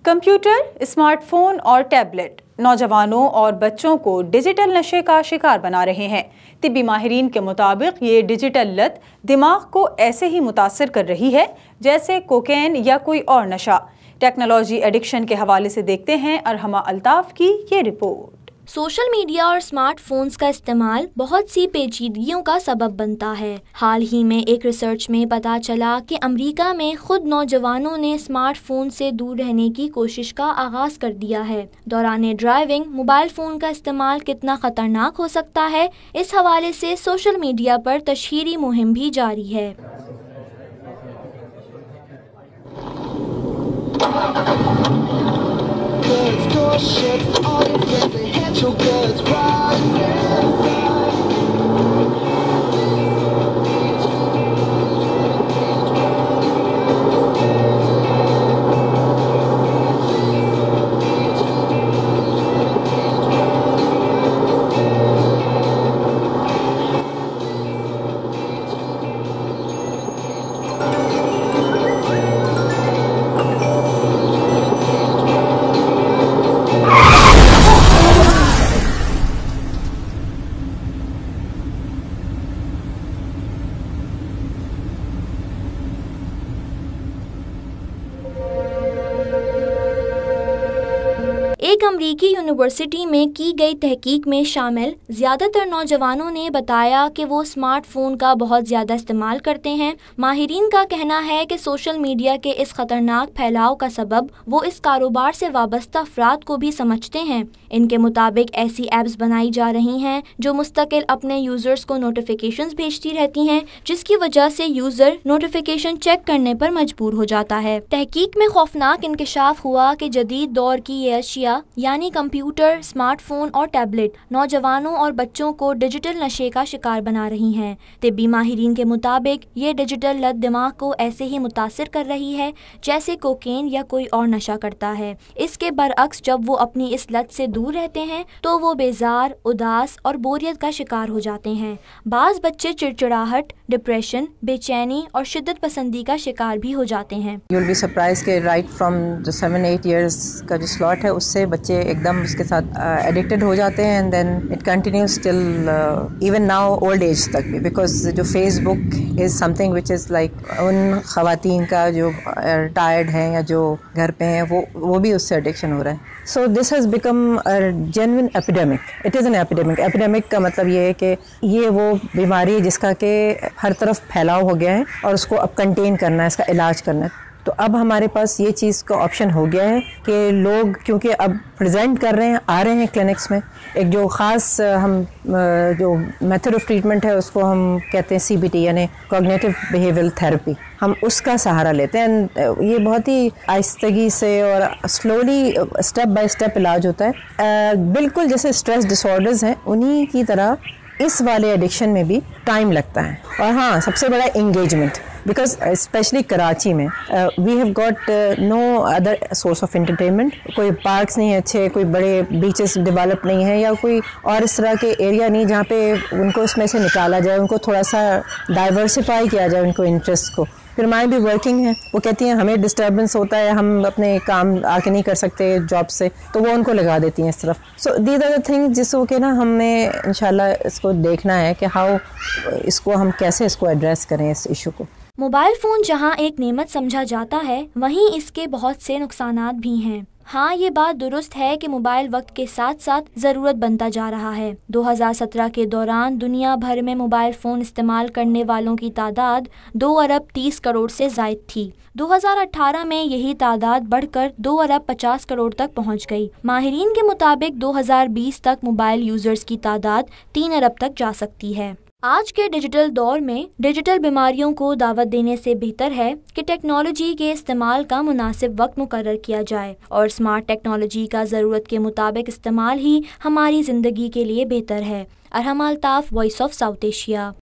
Computer, smart phone اور tablet نوجوانوں اور بچوں کو ڈیجیٹل نشے کا شکار بنا رہے ہیں۔ طبی ماہرین کے مطابق یہ ڈیجیٹل لت دماغ کو ایسے ہی متاثر کر رہی ہے جیسے کوکین یا کوئی اور نشہ۔ ٹیکنالوجی ایڈکشن کے حوالے سے دیکھتے ہیں ارحمہ الطاف کی یہ رپورٹ۔ سوشل میڈیا اور اسمارٹ فونز کا استعمال بہت سی پیچیدگیوں کا سبب بنتا ہے۔ حال ہی میں ایک ریسرچ میں پتہ چلا کہ امریکہ میں خود نوجوانوں نے اسمارٹ فون سے دور رہنے کی کوشش کا آغاز کر دیا ہے۔ دوران ڈرائیونگ موبائل فون کا استعمال کتنا خطرناک ہو سکتا ہے، اس حوالے سے سوشل میڈیا پر تشہیری مہم بھی جاری ہے۔ ایک امریکی یونیورسٹی میں کی گئی تحقیق میں شامل زیادہ تر نوجوانوں نے بتایا کہ وہ اسمارٹ فون کا بہت زیادہ استعمال کرتے ہیں۔ ماہرین کا کہنا ہے کہ سوشل میڈیا کے اس خطرناک پھیلاؤ کا سبب وہ اس کاروبار سے وابستہ افراد کو بھی سمجھتے ہیں۔ ان کے مطابق ایسی ایپس بنائی جا رہی ہیں جو مستقل اپنے یوزرز کو نوٹیفیکیشنز بھیجتی رہتی ہیں، جس کی وجہ سے یوزر نوٹیفیکیشن چیک کرنے پر مجبور ہو جاتا ہے۔ تحقیق میں خوفناک انکشاف ہوا کہ جدید دور کی یہ اشیاء یعنی کمپیوٹر، اسمارٹ فون اور ٹیبلٹ نوجوانوں اور بچوں کو ڈیجیٹل نشے کا شکار بنا رہی ہیں۔ طبی ماہرین کے مطابق یہ ڈیجیٹل لت دماغ کو ایسے ہی متاثر کر رہی ہے جیسے کوکین یا کوئی اور نشہ کرتا ہے۔ اس کے برعکس جب وہ اپنی اس لت سے دور رہتے ہیں تو وہ بیزار، اداس اور بوریت کا شکار ہو جاتے ہیں۔ بعض بچے چڑچڑاہٹ، ڈپریشن، بے چینی اور شدت پسندی کا شکار بھی ہو جاتے ہیں۔ You will be surprised کہ right from جو 7-8 years کا جو slot ہے اس سے بچے ایک دم اس کے ساتھ ایڈکٹڈ ہو جاتے ہیں and then it continues till even now old age تک بھی، because جو Facebook is something which is like ان خواتین کا جو ٹائرڈ ہیں یا جو گھر پہ ہیں وہ بھی اس سے ایڈکشن ہو رہا ہے۔ So this has become a genuine epidemic. It is an epidemic. Epidemic کا مطلب یہ ہے کہ یہ وہ بیماری ہے جس کا کہ ہر طرف پھیلاؤ ہو گیا ہے اور اس کو اب کنٹین کرنا ہے، اس کا علاج کرنا ہے۔ تو اب ہمارے پاس یہ چیز کا آپشن ہو گیا ہے کہ لوگ کیونکہ اب پریزنٹ کر رہے ہیں، آ رہے ہیں کلینکس میں، ایک جو خاص ہم جو میتھڈ آف ٹریٹمنٹ ہے اس کو ہم کہتے ہیں CBT یعنی کوگنیٹو بیہیویئرل تھراپی، ہم اس کا سہارا لیتے ہیں۔ یہ بہت ہی آہستگی سے اور سلولی اسٹیپ بائی اسٹیپ علاج ہوتا ہے، بالکل جیسے اسٹریس ڈس آرڈرز ہیں انہی کی طرح اس والے ایڈکشن میں بھی ٹائم لگتا ہے۔ اور ہاں سب سے بڑا انگیجمنٹ، بیکاز اسپیشلی کراچی میں we have got no other source of entertainment, کوئی پارکس نہیں ہیں اچھے، کوئی بڑے بیچز ڈیولپ نہیں ہیں یا کوئی اور اس طرح کے ایریا نہیں جہاں پہ ان کو اس میں سے نکالا جائے، ان کو تھوڑا سا ڈائیورسفائی کیا جائے ان کو انٹرسٹ کو۔ پھر مائیں بھی ورکنگ ہیں، وہ کہتی ہیں ہمیں ڈسٹربنس ہوتا ہے، ہم اپنے کام آ کے نہیں کر سکتے جاب سے، تو وہ ان کو لگا دیتی ہیں اس طرف۔ So these are the thing جس کو کہ نا ہمیں انشاءاللہ اس کو دیکھنا ہے کہ ہاؤ اس کو ہم کیسے اس کو ایڈریس کریں اس ایشو کو۔ موبائل فون جہاں ایک نعمت سمجھا جاتا ہے وہیں اس کے بہت سے نقصانات بھی ہیں۔ ہاں یہ بات درست ہے کہ موبائل وقت کے ساتھ ساتھ ضرورت بنتا جا رہا ہے۔ 2017 کے دوران دنیا بھر میں موبائل فون استعمال کرنے والوں کی تعداد 2 ارب 30 کروڑ سے زائد تھی۔ 2018 میں یہی تعداد بڑھ کر 2 ارب 50 کروڑ تک پہنچ گئی۔ ماہرین کے مطابق 2020 تک موبائل یوزرز کی تعداد 3 ارب تک جا سکتی ہے۔ آج کے ڈیجیٹل دور میں ڈیجیٹل بیماریوں کو دعوت دینے سے بہتر ہے کہ ٹیکنالوجی کے استعمال کا مناسب وقت مقرر کیا جائے اور اسمارٹ ٹیکنالوجی کا ضرورت کے مطابق استعمال ہی ہماری زندگی کے لیے بہتر ہے۔ Arhama Altaf, voice of South Asia.